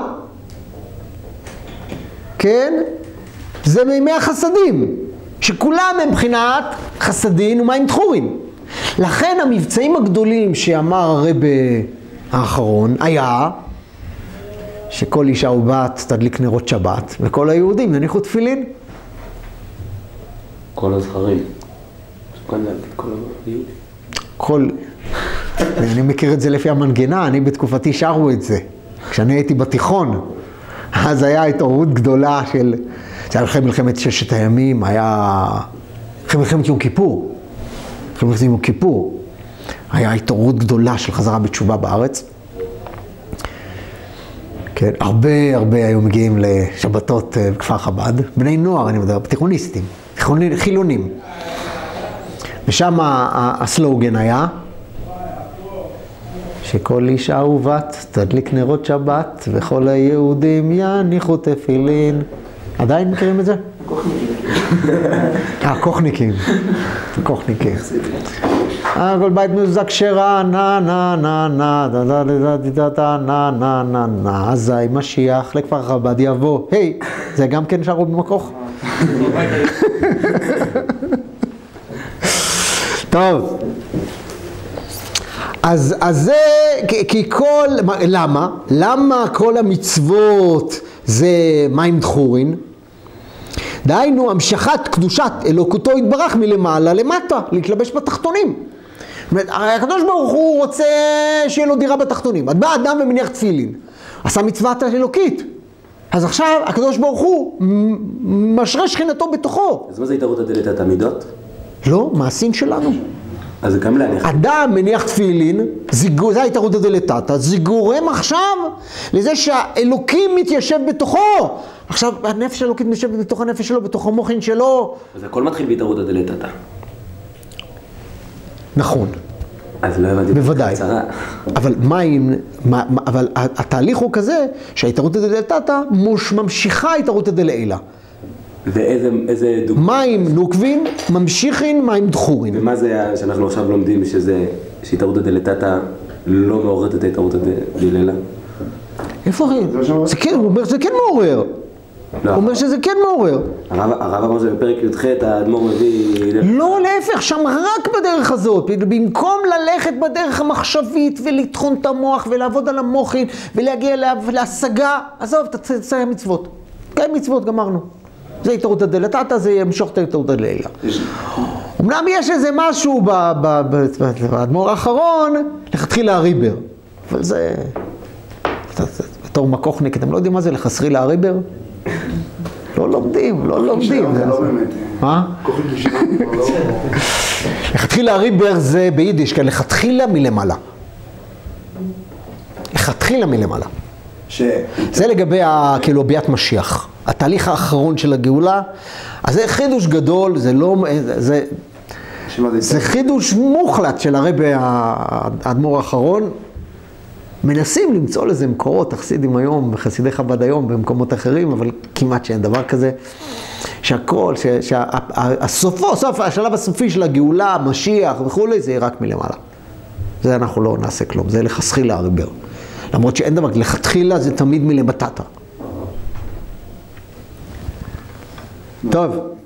כן, זה מימי החסדים, שכולם הם בחינת חסדין ומים דחורין. לכן המבצעים הגדולים שאמר הרב האחרון היה שכל אישה ובת תדליק נרות שבת, וכל היהודים יניחו תפילין. כל הזכרים. כל היהודים. אני מכיר את זה לפי המנגנה, אני בתקופתי שרו את זה. כשאני הייתי בתיכון, אז היה התעוררות גדולה של... זה היה אחרי מלחמת ששת הימים, היה... אחרי מלחמת יום כיפור. אחרי מלחמת יום כיפור. היה התעוררות גדולה של חזרה בתשובה בארץ. כן, הרבה היו מגיעים לשבתות בכפר חב"ד. בני נוער, אני מדבר, תיכוניסטים, חילונים. ושם הסלוגן היה שכל אישה ובת תדליק נרות שבת וכל היהודים יניחו תפילין. עדיין מכירים את זה? כוחניקים. כוחניקים. כל בית מזוזק שרה, נה נה נה נה דה דה דה דה דה נה נה נה נה אזי משיח לכפר חב"ד יבוא. היי, זה גם כן שרו במקוך? טוב. אז זה, כי כל, למה? למה כל המצוות זה מים דחורין? דהיינו, המשכת קדושת אלוקותו יתברך מלמעלה למטה, להתלבש בתחתונים. הקדוש ברוך הוא רוצה שיהיה לו דירה בתחתונים. אז בא אדם ומניח תפילין, עשה מצוות אלוקית. אז עכשיו הקדוש ברוך הוא משרה שכינתו בתוכו. אז מה זה התערותא דלתתא? מידות? לא, מעשים שלנו. אז זה גם להניח. אדם מניח תפילין, זה ההתערותא דלתתא, זה גורם עכשיו לזה שהאלוקים מתיישב בתוכו. עכשיו, הנפש האלוקית מתיישבת בתוך הנפש שלו, בתוך המוחין שלו. אז הכל מתחיל בהתערותא דלתתא. נכון. אז לא הבנתי. בוודאי. קצרה. אבל אבל התהליך הוא כזה שההתערותא דלתתא ממשיכה ההתערותא דלעילא. ואיזה דוגמה? מים נוקבין, ממשיכין מים דחורין. ומה זה שאנחנו עכשיו לומדים שהתערותא דלתתא לא מעוררת את ההתערותא דלעילא? איפה אחי? זה כן, הוא אומר שזה כן מעורר. הוא אומר שזה כן מעורר. הרב אמר שבפרק י"ח האדמו"ר מביא... לא, להפך, שם רק בדרך הזאת. במקום ללכת בדרך המחשבית ולטחון את המוח ולעבוד על המוחין ולהגיע להשגה, עזוב, תציין מצוות. כן, מצוות, גמרנו. זה התערותא דלתתא, זה ימשוך את ההתערותא דלעילא. אמנם יש איזה משהו באדמו"ר האחרון, לכתחילה הריבר. אבל זה... בתור מקוחניק, אתם לא יודעים מה זה לחסרילה הריבר? לא לומדים, לא לומדים. זה לא באמת. מה? כוחניק ישיבות, לא... לכתחילה הריבר זה ביידיש, כן, לכתחילה מלמעלה. לכתחילה מלמעלה. זה לגבי כאילו ביאת משיח. התהליך האחרון של הגאולה, אז זה חידוש גדול, זה לא... זה חידוש מוחלט של הרבי האדמו"ר האחרון. מנסים למצוא לזה מקורות, חסידים היום, חסידי חב"ד היום, במקומות אחרים, אבל כמעט שאין דבר כזה. שהכל, השלב הסופי של הגאולה, המשיח וכולי, זה רק מלמעלה. זה אנחנו לא נעשה כלום, זה לכתחילה הריבר. למרות שאין דבר, לכתחילה זה תמיד מלמטה. טוב.